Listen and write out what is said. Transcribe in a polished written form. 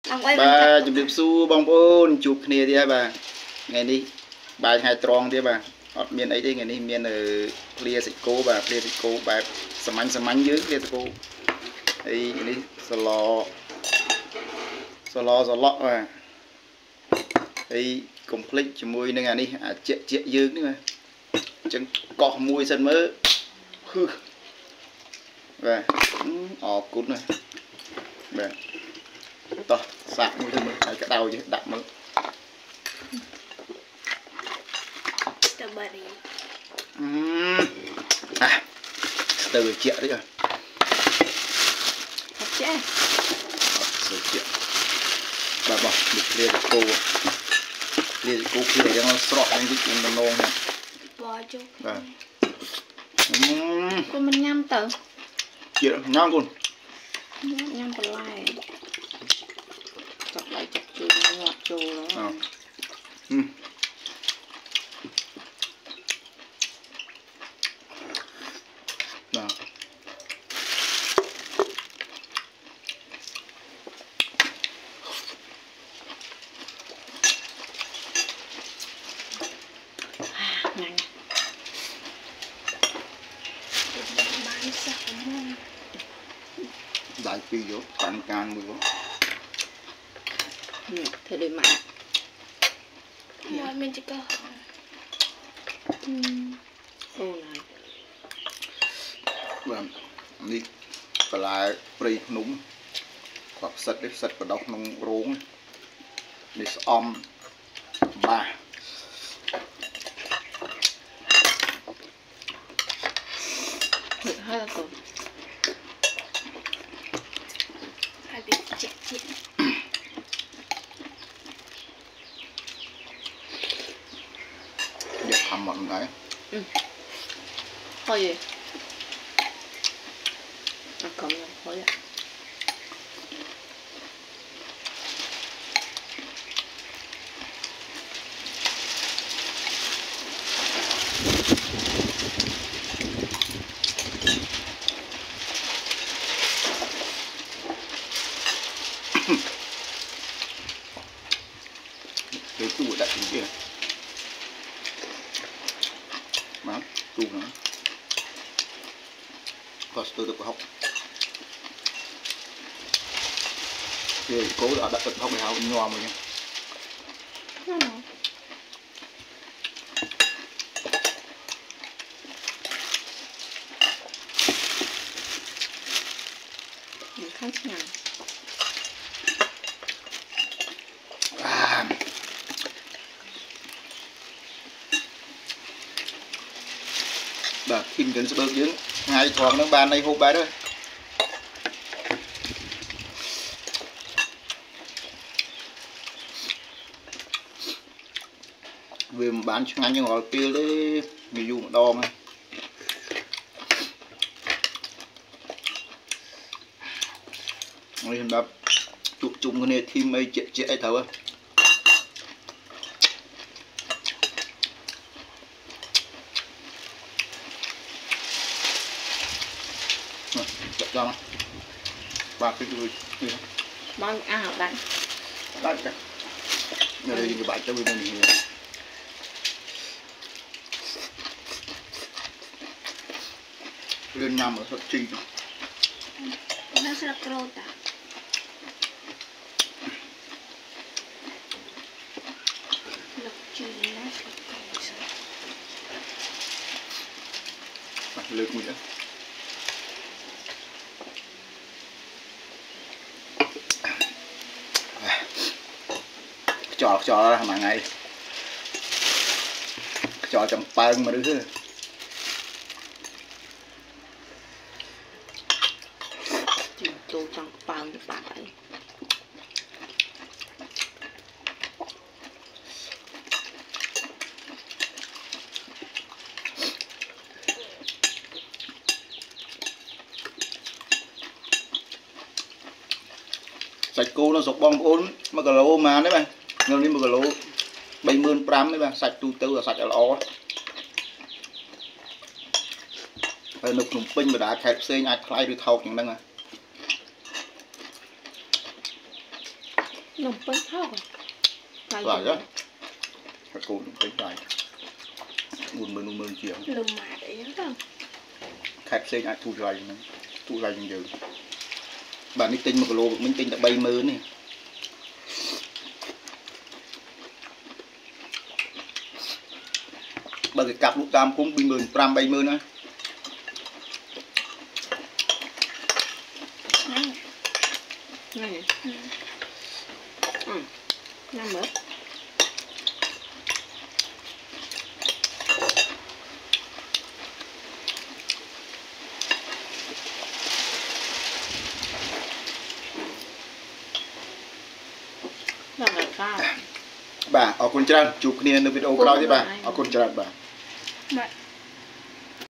bà chụp điệp su bông ôn chụp kia đi bà ngày đi bà hai tròn đi bà ọt miền ấy đi ngày đi miền ở lia xịt cố bà lia xịt cố bà sầm mánh dưới lia xịt cố ấy đi sờ lọ mà ấy complete cho mùi này đi chết dưới nữa chẳng cọ mùi sân mớ hư và cút này về to sạc mùi sân mớ cái đầu chứ đặt mớ từ triệu đấy rồi bà bỏ được lia cô kia để nó sọt lên cái chuyện nôn này bò chú vâng con mình nhâm tự chị nhâm con nhâm còn lại chặt lại chặt chù ngọt chù đó đó đại phi vô cạn can mưa thế để mà mình chỉ có ô này vâng đi phải lại pri núng hoặc sạch và đọc nông ruộng đi om ba hai là tổ hai bị chết đẹp hầm mặn đấy thôi gì còn là thôi ạ cái tu đại cái kia má tu nó có từ được học thì cố đã đặt được học để học nhòm rồi nha khác nhau bà kinh cần sự dưỡng ngày thoảng nó bàn này hộp bài đó vì bán cho anh nhưng họ tiêu đấy người dùng đo mà mình đã chụp chung cái này thêm mấy chạy thấu chạy cho nó ba cái đuôi bằng đánh đánh cả đây thì bạn cho mình này lên nằm ở sợi chi nó sẽ là crota lục chi nó sẽ lượt mình cho ra mà ngày cho trong pan mà đứa tô trong pan cho bạn ấy sạch cô nó sọc bong ôn mà cả lô mà đấy bạn ngâm đi một cái lô 75 đấy bạn sạch tu tư là sạch là ó phải nộp nộp pin mà đã khép xe nhạt khai được thâu chẳng năng à nồng bánh thóc à lại đó các cô cũng tính lại 40,000 triệu lùm mà đấy đó khách xây ai thu lại như giờ bạn đi tinh 1 kg mình tinh là 70 này bởi cái cặp lúc tam cũng 70 nữa này năm bữa là sao bà ở con trăng chụp kiaនៅ video ក្រោយទេបាទអរគុណច្រើនបាទ